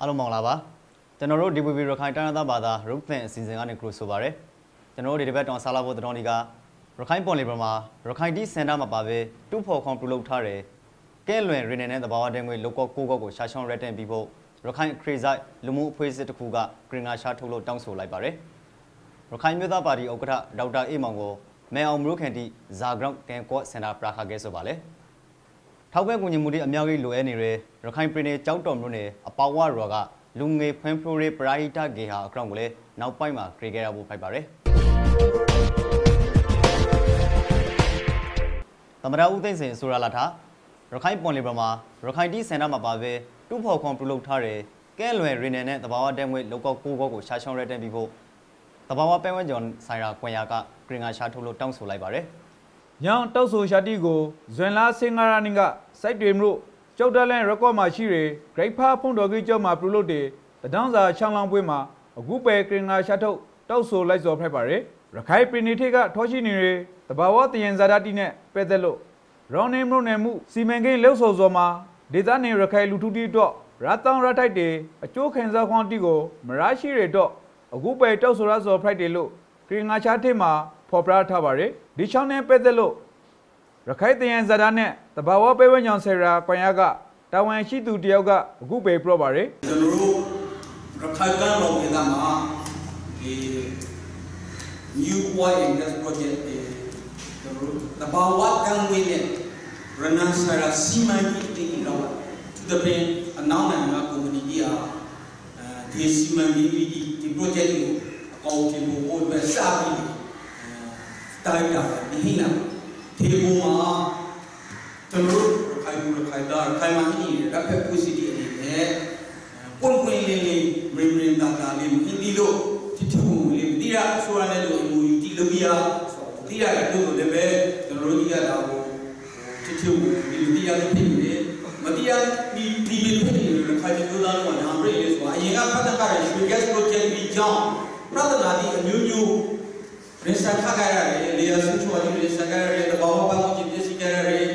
အားလုံးမင်္ဂလာပါကျွန်တော်တို့ DVB ရခိုင်တိုင်းဒေသဘာသာ Root Fan အစီအစဉ်ကနေကြိုဆိုပါရစေကျွန်တော်တို့ဒီတစ်ပတ်တောင်ဆာလာဖို့တော်ဒီကရခိုင်ပေါ်လီဘရမှာရခိုင်တီးစင်တာမှာပါပဲတူဖို့ခွန်ပြုလုပ်ထားတယ်ကဲလွင်ရီနယ်နဲ့တဘာဝတဲငွေလောက်ကောကိုကောကိုရှာချောင်းရက်တင်ပြီးဖို့ရခိုင်ခရီးဆိုင်လူမှုအဖွဲ့အစည်းတစ်ခုကဂရင်နာရှာထုတ်လို့တောင်းဆိုလိုက်ပါတယ်ရခိုင်မျိုးသားပါတီဥက္ကဋ္ဌဒေါက်တာအေးမောင်ကိုမဲအောင်မရုခန်တီဇာဂရော့ကန်ကော့စင်တာပရာခါကဲဆိုပါလေထောက်ပံ့ကူညီမှုတွေအများကြီးလိုအပ်နေတယ်ရခိုင်ပြည်နယ်ကြောက်တော်မြို့နယ်အပေါဝရောကလူငယ်ဖွံ့ဖြိုးရေးပရာဟိတဂေဟာအကောင့်ကိုလည်းနောက်ပိုင်းမှာခရီးခဲ့ရဖို့ဖိုက်ပါတယ်သမရဦးသိန်းစင်ဆိုရလာထားရခိုင်ပွန်လီဘရမှာရခိုင်တီးစင်တာမှာပါပဲတူဖို့ခွန်ပြုလုပ်ထားတယ်ကဲလွယ်ရီနယ်နဲ့တဘာဝတဲငွေလောက်ကောကိုကောကိုရှာချောင်းရက်တင်ပြီးဖို့တဘာဝပဲဝဲကျော်ဆိုင်ရာကွန်ရာကဂရင်ငါရှာထုတ်လို့တောင်းဆိုလိုက်ပါတယ်ညောင်တောက်ဆိုရှာတီကိုဇွန်လ15ရက်နေ့ကစိုက်တွေမြို့ကျောက်တလန်ရက်ကော့မှာရှိတဲ့ဂရိတ်ဖာဖုန်တော်ကြီးကျောက်မှာပြုလုပ်တဲ့တဒေါင်းစာချောင်းလောင်းပွဲမှာအခုပဲဂရင်ငါရှာထုတ်တောက်ဆိုလိုက်စော်ဖက်ပါတယ်ရခိုင်ပြည်နယ်ထိပ်ကထောရှိနေတဲ့တဘာဝတယင်ဇာတာတီနဲ့ပဲသက်လို့ရောင်းနေမှုနယ်မှုစီမံကိန်းလှုပ်ဆော်စော်မှာဒေသနေရခိုင်လူထုတီတော့ရတောင်းရထိုက်တဲ့အကျိုးခံစားခွန်တီကိုမရရှိရတော့အခုပဲတောက်ဆိုရစော်ဖိုက်တယ်လို့ဂရင်ငါရှာထိပ်မှာဖော်ပြထားပါတယ်ဒီချောင်းနဲ့ပဲသက်လို့ရခိုင်တယင်ဇာတာနဲ့တဘာဝပဲဝဲညောင်ဆရာကွန်ရကတာဝန်ရှိသူတယောက်ကအခုပဲပြောပါတယ်ကျွန်တော်တို့ရခိုင်ကမ်းပေါ်ဒေသမှာဒီ New Oil and Gas Project ကျွန်တော်တို့တဘာဝကံဝင်နဲ့ရနန်ဆရာစီမံကိန်းတင်တော့သူတပင်အနောက်နိုင်ငံကုမ္ပဏီကြီးအားဒီစီမံကိန်းကြီးဒီ project ကိုအကောင့်တင်ဖို့ပဲစပြီးတိုက်တာဒီဟိနာဒီပုံမှာကျွန်တော်တို့ခိုင်မာကြီးရပ်ဖက်ပူစီတီအနေနဲ့ပွင့်ပွင့်လင်းလင်းမင်းမင်းတာတာလေးဒီလိုတီထူလေးတီရဆိုရတဲ့လိုအမူတီလိုပြာတီရတဲ့တို့လည်းပဲကျွန်တော်တို့ကြီးရတာကိုတီထူဒီတီရလေးဖြစ်နေမတီရဒီဖြစ်နေလို့ခိုင်မျိုးသားတော့နာမရိလေးဆိုအရင်ကဖတ်တတ်တဲ့ရွှေ gas project ကြီးကြောင့်ပြဿနာဒီအမျိုးမျိုးရစခါကြရတယ်လေယာဉ်ချော်ရစခါရတယ်ဘာမှမလုပ်ကြည့်ပြစီကြရတယ်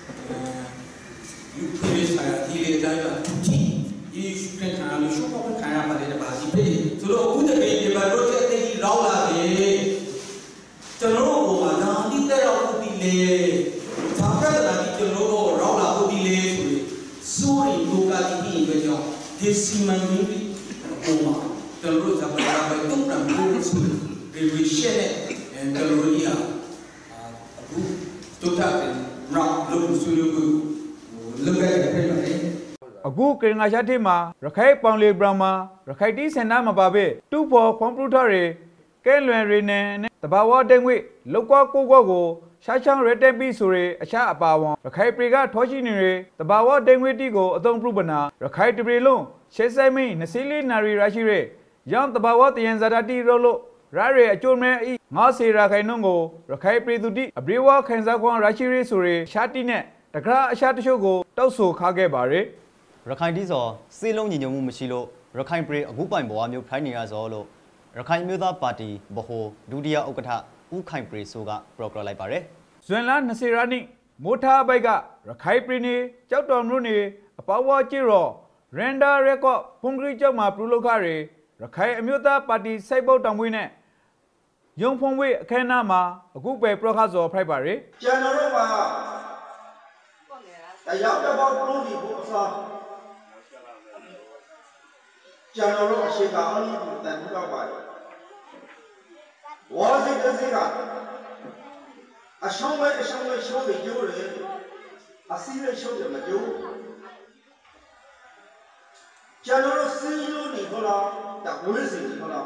ယူခရီးဆိုင်ဒီလေတိုင်းကဒီရှုခန့်ခံလို့ရှုပ်ခံရပါတယ်ဗာစီပြေဆိုတော့အခုတကယ်ဒီမှာ project ကြီးလောက်လာတယ်ကျွန်တော်တို့ကဒါအတိတ်ရောက်ဦးပြီလေဒါပြဿနာကြီးကျွန်တော်တို့ရောက်လာဦးပြီလေဆိုရင်စိုးရိမ်ဒုက္ခကြီးပဲကြောင့်ဒီစီမံကိန်းကြီးပုံမှာကျွန်တော်တို့ဇာပါပဲတုံ့ပြန်လို့ဆိုဒီဝိရှက်နဲ့ကျွန်တော်တို့ကြီးအခုတို့တာနောက်လို့ဆိုလို့လုပ်ရတဲ့ဖြစ်ပါတယ်အခုကရင်ငါရှာထိပ်မှာရခိုင်ပေါင်လီဘရမှာရခိုင်တီးစင်တာမှာပါပဲတူဖို့ကွန်ပျူတာတွေကဲလွင်ရီနဲ့တဘာဝတိတ်ငွေလောက်ကောကိုကောကိုရှာချောင်းရတက်ပြီးဆိုရအချအပါဝန်ရခိုင်ပြည်ကထောရှိနေရတဘာဝတိတ်ငွေတီကိုအသုံးပြုပနာရခိုင်တပြည်လုံးရှေ့ဆိုင်မင်း24နာရီရရှိရရောင်းတဘာဝတယင်ဇာတာတီရောလို့ရရဲအကျိုးမဲငါစေရာခိုင်နှုံကိုရခိုင်ပြည်သူတိအပြေဝခိုင်စားခွန်ရရှိရဆိုရရှာတီနဲ့တကရာအရှာတချို့ကိုတောက်ဆိုခါခဲ့ပါရရခိုင်တီးစော်စေလုံးညီညွတ်မှုမရှိလို့ရခိုင်ပြည်အခုပိုင်ဘဝမျိုးဖိုင်းနေရစောလို့ရခိုင်မျိုးသားပါတီဗဟိုဒုတိယဥက္ကဋ္ဌဦးခိုင်ပြည်ဆိုကပရော့ကလိုက်ပါတယ်ဇွန်လ20ရက်နေ့မိုးထားဘိုက်ကရခိုင်ပြည်နယ်ကြောက်တော်မြို့နယ်အပေါဝါကျရောရန်ဒါရက်ကော့ဖုန်ဂရီကျောက်မှာပြုလုပ်ခရရခိုင်အမျိုးသားပါတီစိုက်ပုတ်တောင်ပွေးနဲ့ရုံဖုံဝေးအခမ်းအနားမှာအခုပဲပရော့ခါစော်ဖိုက်ပါရကျွန်တော်တို့ကတရားတစ်ပေါက်ပြုလုပ်ပြီးဖို့အစားကျွန်တော်တို့အရှိကအလုပ်ကိုတန်ဖိုးတော့ပါတယ်ဝါစီတစီကအဆောင်ပဲရှုံးပြီးကျိုးတယ်အစီးနဲ့ရှုံးတယ်မကျိုးကျွန်တော်တို့စီးလို့နေခေါ်လာတဝေးစီခေါ်လာ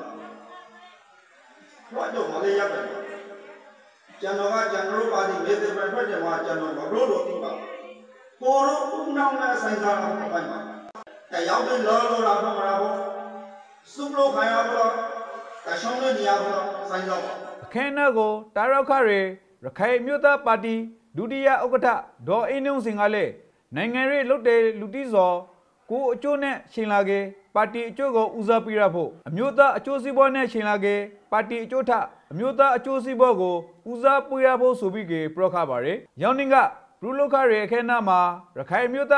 ဘာကြောင့်မလဲရတယ်ကျွန်တော်တို့ပါတီမေတ္တာပဲထွက်တယ်မှာကျွန်တော်မလို့လို့သိပါကိုရောဦးနောင်နဲ့ဆိုင်စားတော့ပိုင်ပါတရားဝင်လောလာတော့မှာပေါ့စုလို့ခိုင်ရတော့တရှောင်းနဲ့နေရာတော့ဆိုင်တော့အခမ်းအနားကိုတာရောက်ခရခိုင်မြို့သားပါတီဒုတိယဥက္ကဋ္ဌဒေါ်အင်းနှုံစင်ကလည်းနိုင်ငံရေးလွတ်တဲ့လူတီစော်ကိုအကျိုးနဲ့ရှင်လာကေပါတီအကျိုးကိုဦးစားပေးရဖို့အမျိုးသားအကျိုးစီးပွားနဲ့ရှင်လာကေပါတီအကျိုးထအမျိုးသားအကျိုးစီးပွားကိုဦးစားပေးရဖို့ဆိုပြီးကေပရော့ခပါရရောင်းနင်းကဘရူလိုခရအခမ်းအနားမှာရခိုင်အမျိုးသားပါတီ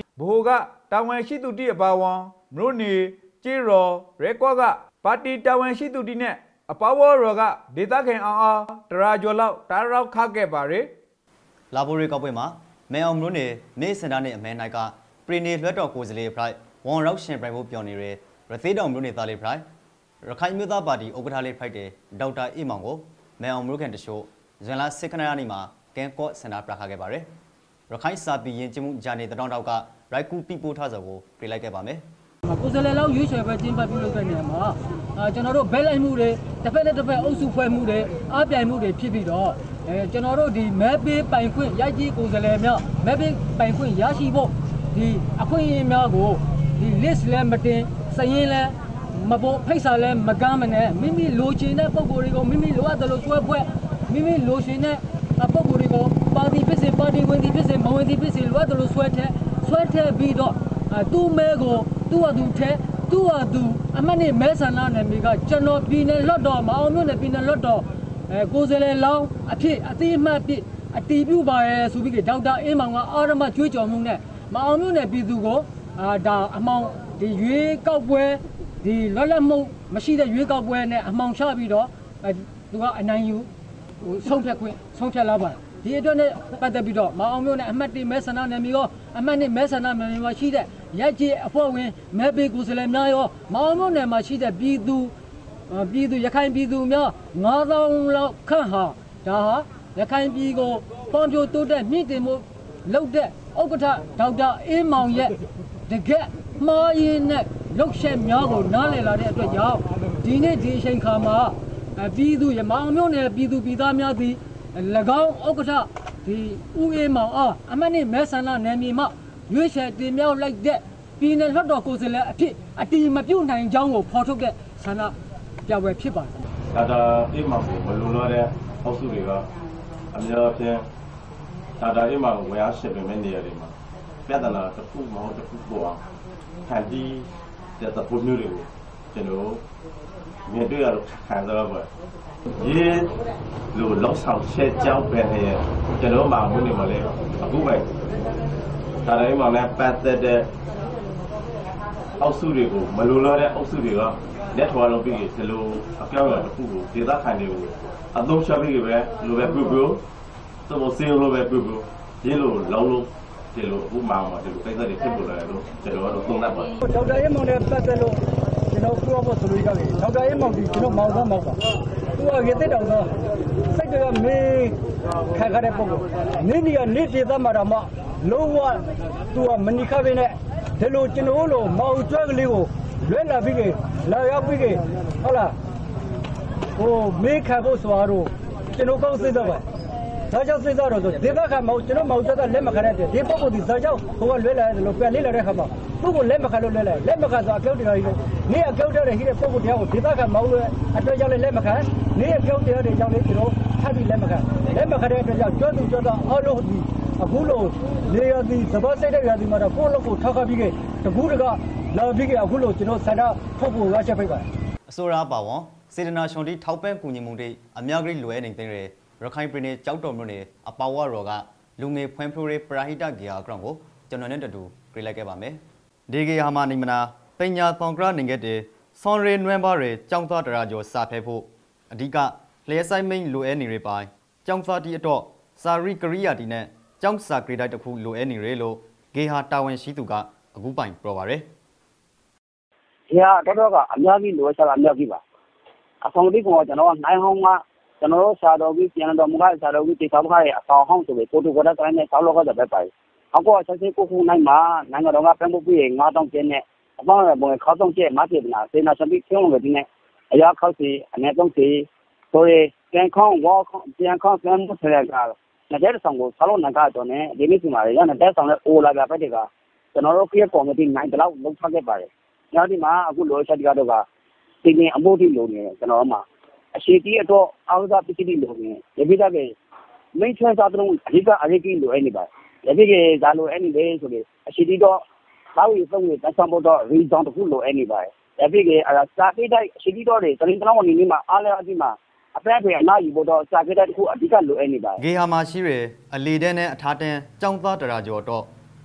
ဘိုကတာဝန်ရှိသူတီအပါဝန်မြို့နေကျေးရော်ရဲကွာကပါတီတာဝန်ရှိသူတီနဲ့အပါဝရော်ကဒေသခံအားတရာကျော်လောက်တာရောက်ခခဲ့ပါရယ်လာဘိုရီကောက်ပွဲမှာမဲအောင်မြို့နယ်မေစင်တာနဲ့အမဲနိုင်ကပရီနေလွှတ်တော်ကိုယ်စားလှယ်ဖလိုက်ဝန်ရောက်ရှင်ပြိုင်ဖို့ပြောနေရယ်ရသေးတောင်မြို့နယ်သားလေးဖလိုက်ရခိုင်မြို့သားပါတီဥက္ကဋ္ဌလေးဖိုက်တဲ့ဒေါက်တာအေးမောင်ကိုမဲအောင်မြို့ကန်တရှို့ဇွန်လ10 ခဏနေ့မှာကဲကော့စင်တာပြခခဲ့ပါတယ်ရခိုင်စာပီရင်ကျမှုဂျာနေတောင်တောက်ကရိုက်ကူပီပို့ထားစောကိုပြလိုက်ခဲ့ပါမယ်ကိုယ်စားလှယ်လောက်ရွေးချယ်ပဲကျင်းပပြုလုပ်တဲ့နေရာမှာကျွန်တော်တို့ဘဲလိုက်မှုတွေတစ်ဖက်နဲ့တစ်ဖက်အုပ်စုဖွဲ့မှုတွေအားပြိုင်မှုတွေဖြစ်ပြီးတော့ကျွန်တော်တို့ဒီမဲပေးပိုင်ခွင့်ရိုက်ကြီးကိုယ်စားလှယ်များမဲပေးပိုင်ခွင့်ရရှိဖို့ဒီအခွင့်အရေးများကိုဒီ list လဲမတင်စရင်လဲမပေါ်ဖိတ်စာလဲမကမ်းမနဲ့မိမိလိုချင်တဲ့ပုံကိုယ်တွေကိုမိမိလိုအပ်တယ်လို့ဆွဲဖွဲ့မိမိလိုချင်တဲ့ပုံကိုယ်တွေကိုပါတီဖြစ်စေပါတီဝင်တီဖြစ်စေမဝင်တီဖြစ်စေလိုအပ်တယ်လို့ဆွဲထည့်ပြီးတော့သူ့မဲကိုသူ့ဟာသူထဲသူ့ဟာသူအမတ်နဲ့မဲဆန္ဒနယ်မြေကကျွန်တော်ပြည်နယ်လွတ်တော်မအောင်မြို့နယ်ပြည်နယ်လွတ်တော်ကိုယ်စားလှယ်လောင်းအဖြစ်အသေးအမှတ်ဖြစ်အတီးပြုပါရဲဆိုပြီးဒေါက်တာအေးမောင်ကအာရမကျွေးကြော်မှုနဲ့မအောင်မြို့နယ်ပြည်သူကိုဒါအမောင်ဒီရွေးကောက်ပွဲဒီလွတ်လပ်မှုမရှိတဲ့ရွေးကောက်ပွဲနဲ့အမောင်ချပြီးတော့သူကအနိုင်ယူဆုံးဖြတ်လာပါတယ်ဒီအတွက်နဲ့ပတ်သက်ပြီးတော့မအောင်မြို့နယ်အမှတ်1မဲဆန္ဒနယ်မြေရောအမှတ်2မဲဆန္ဒနယ်မြေမှာရှိတဲ့ရက်ကြီးအဖွဲ့ဝင်မဲပေးကိုယ်စားလှယ်များရောမအောင်မြို့နယ်မှာရှိတဲ့ပြည်သူရခိုင်ပြည်သူများ9000လောက်ခန့်ဟာဒါဟာရခိုင်ပြည်ကိုဖွံ့ဖြိုးတိုးတက်မြင့်တင်မှုလုပ်တဲ့ဥက္ကဋ္ဌဒေါက်တာအေးမောင်ရဲ့တကယ်မှားရင်းနဲ့လှုပ်ရှားများကိုနားလည်လာတဲ့အတွက်ကြောင့်ဒီနေ့ဒီအချိန်ခါမှာပြည်သူရမအောင်မြို့နယ်ပြည်သူပြည်သားများသည်၎င်းဥက္ကဋ္ဌဒီဦးအေးမောင်အားအမတ်နဲ့မဲဆန္ဒနယ်မြေမှာရွေးချယ်တင်မြှောက်လိုက်တဲ့ပြည်နယ်လွှတ်တော်ကိုယ်စားလှယ်အဖြစ်အတီးမပြုတ်နိုင်ကြောင်းကိုဖော်ထုတ်တဲ့ဆန္ဒပြပွဲဖြစ်ပါတယ်။ဒါအေးမောင်ကိုမလုံလောက်တဲ့အုပ်စုတွေကအများအပြားဒါအေးမောင်ဝယ်အားရှိပေမဲ့နေရာတွေမှာပြဿနာတစ်ခုမဟုတ်တစ်ခုပေါ်ဟန်ဒီတဲ့ပုံမျိုးတွေကိုကျွန်တော်မြင်တွေ့ရတော့ခံစားရပါတယ်။ဒီလိုလောက်ဆောင်ချက်ကြောင်းပဲနဲ့ကျွန်တော်မှမနေမလဲအခုပဲဒါအေးမောင်နဲ့ပတ်သက်တဲ့အောက်စုတွေကိုမလိုလားတဲ့အအောက်စုတွေကလက်ထွားလုံးပြီးဒီလိုအပြောင်းအလဲတစ်ခုကိုဒေသခံတွေကိုအသုံးချပြီးပဲလိုပဲပြုပြုသဘောစေလိုပဲပြုပြုဒီလိုလောင်းလို့ဒီလိုဥမာမှာဒီလိုကိစ္စတွေဖြစ်ပေါ်လာတယ်လို့ကျွန်တော်ကတော့သုံးသပ်ပါတယ်ဒေါက်တာအေးမောင်နဲ့ပတ်သက်လို့ကျွန်တော်ပြောဖို့ဆိုလို့ရတယ်ဒေါက်တာအေးမောင်ဒီကျွန်တော်မောင်သားမောင်ပါသူကရေတက်တောင်တော့စိတ်တွေကမေးခါခါတဲ့ပုံကိုနေ့ဒေသမှာတော့မှလုံးဝသူကမနိခပဲနဲ့ဒီလိုကျွန်တော်တို့မောင်ကျွဲကလေးကိုလွဲလာပြီးလာရောက်ပြီးဟုတ်လားဟိုမေးခါဖို့ဆိုတော့ကျွန်တော်ကောင်းစိတ်တော့ပါဒါကြောင့်စိတ်တော့ဆိုဒေသခံမောင်ကျွန်တော်မောင်ကျွဲကလက်မခတဲ့ဒီပုံကိုဒီဒါကြောင့်ဟိုကလွဲလာတယ်လို့ပြန်လေးလာတဲ့ခါမှာသူ့ကိုလက်မခလို့လွဲလာလက်မခဆိုအပြောက်တရားကြီးနေအပြောက်တရားရှိတဲ့ပုံကိုတရားကိုဒေသခံမောင်ရဲ့အတွက်ကြောင့်လက်မခနေအပြောက်တရားတွေကြောင့်လေကျွန်တော်ထပ်ပြီးလက်မခတဲ့အတွက်ကြောင့်ကျွတ်သူကျွတ်တော့အော်လို့ဒီအခုလိုနေရသည်သဘောစိတ်တဲ့ရာသီမှာတော့ကိုယ့်လောက်ကိုထောက်ခပြီးတကူးတကလာပြီးအခုလိုကျွန်တော်ဆန္ဒထုတ်ဖို့ရချက်ဖိတ်ပါတယ်အစိုးရပါဝန်စေတနာရှင်တီထောက်ပံ့ကူညီမှုတွေအများကြီးလွယ်နေတဲ့ရခိုင်ပြည်နယ်ကြောက်တော်မြို့နယ်အပါဝါရော်ကလူငယ်ဖွံ့ဖြိုးရေးပရာဟိတဂေဟာအကောင့်ကိုကျွန်တော်နဲ့တူပြလိုက်ခဲ့ပါမယ်ဒီဂေဟာမှာနေမနာပညာတောင်ကရနေခဲ့တဲ့ဆွန်ရီနွမ်ဘာရဲကျောင်းသားတရာကျော်စာဖဲဖို့အဓိကလျှက်ဆိုင်မိန်လိုအဲနေရပိုင်းကျောင်းသားတီအတော့စာရီကရိယာတီနဲ့ကျောင်းစာဂရေတိုက်တစ်ခုလိုအဲနေရလို့ဂေဟာတာဝန်ရှိသူကအခုပိုင်ပြောပါရယ်။တော်ကအများကြီးလိုချတာအများကြီးပါ။အဆောင်တိကောင်ကျွန်တော်နိုင်ဟောင်းမှာကျွန်တော်စာတော်ကြီးပြန်တော်မူကစာတော်ကြီးတေချာဘခရဲ့အဆောင်ဟောင်းဆိုပြီးပို့တူကောတဲ့တိုင်းနဲ့ဆောက်လောက်တဲ့ပဲပါ။အခုဆက်စစ်ကိုခုနိုင်မှာနိုင်ငံတော်ကပြန်ဖို့ပြီး9000ကျင်းနဲ့အပေါင်းရပုံခေါတော့ကျဲမပြေနာစေနာစပိကျုံလို့ဒီနဲ့အရာခောက်စီအနေတော့စီဆိုရင်ပြန်ခေါင်းဝါပြန်ခေါင်းပြန်မှုထရကနေတဲ့ဆောင်ကိုဆောက်လို့နိုင်ကတော့ねဒီနေ့ဒီမှာရတဲ့ဆောင်နဲ့အိုလာပြပတ်တွေကကျွန်တော်တို့ခရကော်မတီနိုင်တော့လောက်ထားခဲ့ပါတယ်။ညဒီမှာအခုလိုချက်ကတော့ကတင်းတင်းအဖို့တိလိုနေကျွန်တော်မှာအရှိတီအတော့အာဝဇပစ္စည်းလိုနေဒီပြတဲ့မိတ်ဆွေသားတို့အဓိကအရေးကြီးလိုနေပါတယ်။ဒီပြကဇာလိုအဲ့နေလေဆိုပြီးအရှိတီတော့ဘာလို့သုံးနေတဆံဖို့တော့ရီဇောင်းတစ်ခုလိုနေပါတယ်။ဒီပြကစာပိတိုက်အရှိတီတော့တွေတရင်တောင်းနေနေမှာအားလည်းအဒီမှာအပဲဖေအနာယူဖို့တော့စာပိတိုက်တစ်ခုအဓိကလိုနေပါတယ်။ဂေဟာမှာရှိရအလီတဲနဲ့အထားတန်းကျောင်းသားတရာကျော်တော့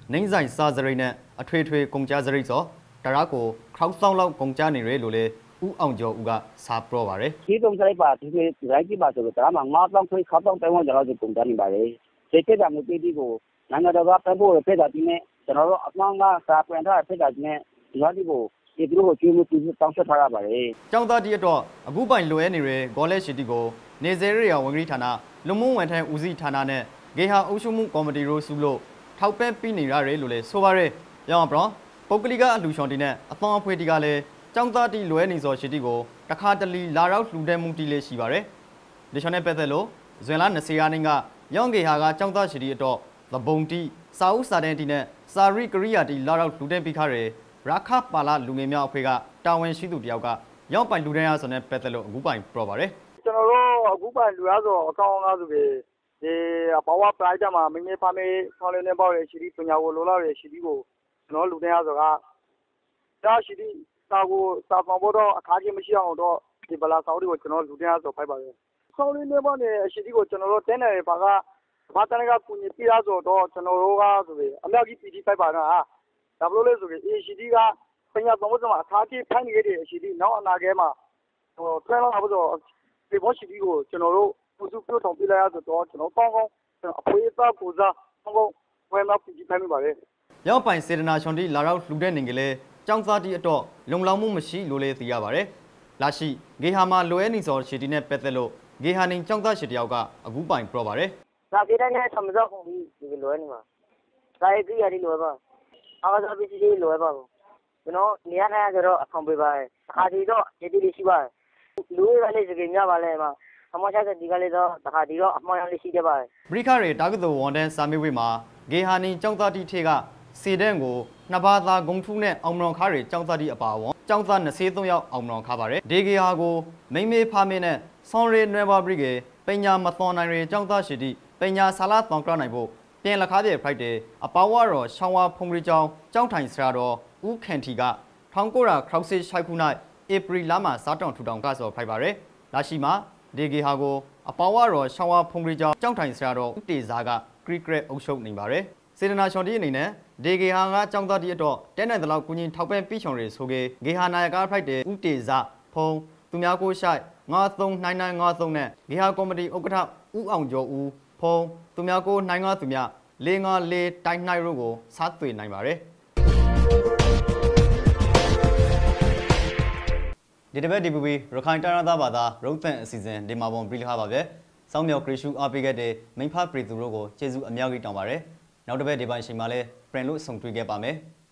နင်းဆိုင်စာစရိတ်နဲ့အထွေထွေကုန်ကြစရိတ်စောတရကိုခေါက်ဆောင်လောက်ကုန်ကြနေရလို့လေဦးအောင်ကျော်ဦးကစာပြောပါတယ်ဒီကုန်ကြိုက်ပါဒီရိုက်ကြည့်ပါဆိုတော့ဒါမှ9,000ခွေ6,000ပဲဝင်ကျွန်တော်တို့ကုန်ကြနေပါလေဒီတက်တာမျိုးပြည်ဒီကိုနိုင်ငံတော်ကပတ်ဖို့ဖြစ်တာဒီနေ့ကျွန်တော်တို့အမှန်ကစာပြန်ထားဖြစ်တာဒီနေ့ဒီဟာဒီကိုဒီလိုကိုကျွေးမှုပြုတောင်းဆက်ထားရပါတယ်ကျောင်းသားတီအတွက်အခုပိုင်လွယ်နေတဲ့ဂေါ်လက်ရှိတီကိုနေစေရရဝန်ကြီးဌာနလူမှုဝန်ထမ်းဦးစီးဌာနနဲ့ဂေဟာအုပ်ချုပ်မှုကော်မတီတို့စုလို့ထောက်ပံ့ပြီးနေရတယ်လို့လည်းဆိုပါရယ်ရောင်းအောင်ပုဂ္ဂလိကအလှူရှင်တီနဲ့အသွင်အဖွဲ့တီကလည်းကျောင်းသားတီလွယ်နေစောရှိတီကိုတခါတလီလာရောက်လှူတဲ့မှုတီလေးရှိပါရယ်ဒီချောင်းနဲ့ပတ်သက်လို့ဇွန်လ20ရက်နေ့ကရောင်းဂေဟာကကျောင်းသားရှိတီအတွက်သဘုံတီစာအုပ်စာတန်းတီနဲ့စာရိကရိယာတီလာရောက်လှူတဲ့ပြီးခါရယ်ရာခပါလာလူငယ်များအဖွဲ့ကတာဝန်ရှိသူတယောက်ကရောက်ပိုင်လူတန်းရဆိုတဲ့ပတ်သက်လို့အခုပိုင်ပြောပါရယ်ကျွန်တော်တို့အခုပိုင်လူရဆိုအကောင့်ကားဆိုပြီးဒီဘာဝပရိုက်တာမှာမင်းမဖမေးဆောင်းလေးနဲ့ပေါ့ရရှိဒီပညာကိုလိုလာရရှိဒီကိုကျွန်တော်လူတန်းရဆိုကဒါရှိဒီစာကိုစာဖော်ဖို့တော့အခါကြီးမရှိအောင်တော့ဒီဗလာဆောင်းဒီကိုကျွန်တော်လူတန်းရဆိုဖိုက်ပါရယ်ဆောင်းလေးနဲ့ပေါ့နေရှိဒီကိုကျွန်တော်တို့တင်းနေပါကဘာတန်းကကူညီပြရဆိုတော့ကျွန်တော်တို့ကဆိုပြီးအမြောက်ကြီး PD ဖိုက်ပါတော့ဒါဘလို့လဲဆိုပြီး ACD ကပညာသုံးဖို့မှာအခါကြီးဖိုင်းနေတဲ့အရှိဒီနောက်အနာဂဲမှာဟိုထွန်းလာဖို့တော့ဒီဘောရှိဒီကိုကျွန်တော်တို့ပုစုပြုထောင်ပြလိုက်ရဆိုတော့ကျွန်တော်ကောင်းကောင်းအဖွေးသားပူစားကောင်းကောင်းဝယ်လာပြည်ဖိုင်းမိပါလေရောက်ပိုင်စေတနာချွန်တီလာရောက်လှူတဲ့နေကလေးကျောင်းသားတီအတွက်လုံလောက်မှုမရှိလို့လေသိရပါတယ်လာရှိဂေဟာမှာလွယ်နေစောရှိတီနဲ့ပတ်သက်လို့ဂေဟာနေကျောင်းသားရှိတယောက်ကအခုပိုင်ပြောပါတယ်ဒါပြေးတဲ့နဲ့ဆမ်ဇောက်ကိုဒီလွယ်နေမှာဒါရေးကြည့်ရတယ်လွယ်ပါအားသာပစ္စည်းတွေလွယ်ပါဘူးကျွန်တော်နေရာတိုင်းကျတော့အဆောင်ပေးပါတယ်အခါဒီတော့ဒီတီရှိပါတယ်လူတွေကလည်းစကေများပါလဲမှာအမောချတဲ့ဒီကလေးတော့တခါဒီတော့အမောရလေးရှိတယ်ပါတယ်ဘရိခရေတာဂတ်ဝန်တန်းစာမေးဝေးမှာဂေဟာနီကျောင်းသားတီထေကစီဒန်ကိုနှစ်ဘာသာဂုံထူးနဲ့အောင်မရွန်ခါရေကျောင်းသားတီအပါဝန်ကျောင်းသား23ယောက်အောင်မရွန်ခါပါတယ်ဒေဂေဟာကိုမိမေဖာမင်းနဲ့ဆွန်ရေနွယ်ဘာဘရိကေပညာမသွန်နိုင်ရေကျောင်းသားရှိတီပညာဆာလာတောင်ကနိုင်ဖို့ပြန်လက်ခါတဲ့ဖိုက်တယ်အပါဝါတော်ရှောင်းဝါဖုံရီကျောင်းကျောင်းထိုင်ဆရာတော်ဦးခန်တီက1900ခရောက်စစ်ရှိုက်ခုနိုင်ဧပြီလမှာစားတောင်ထူတောင်ကဆိုဖိုက်ပါရယ်လာရှိမှာဒေဂေဟာကိုအပါဝါတော်ရှောင်းဝါဖုံရီကျောင်းကျောင်းထိုင်ဆရာတော်ဦးတေဇာကခရီကရက်အုပ်ချုပ်နေပါရယ်စေတနာချွန်တီအနေနဲ့ဒေဂေဟာကကျောင်းသားတီအတွက်တဲနိုင်တလောက်ကုကြီးထောက်ပံ့ပြီးချွန်တွေဆိုကေဂေဟာနာယကဖိုက်တယ်ဦးတေဇာဖုံသူများကိုရှိုက်939953နဲ့ဂေဟာကော်မတီဥက္ကဋ္ဌဦးအောင်ကျော်ဦးဖုံသူများကို95သူများ454တိုင်းနိုင်တို့ကိုစားသွေနိုင်ပါရယ်ဒီတစ်ပတ် DPP ရခိုင်တိုင်းရင်းသားဘာသာရုပ်သံအစီအစဉ်ဒီမှာပုံပြီးလခပါပဲ။စောင်းမြောက်ဂရီရှူအားပေးခဲ့တဲ့မိဖပရီသူတို့ကိုကျေးဇူးအများကြီးတောင်းပါရယ်။နောက်တစ်ပတ်ဒီပိုင်းချိန်မှာလည်းပြန်လို့ဆုံတွေ့ခဲ့ပါမယ်။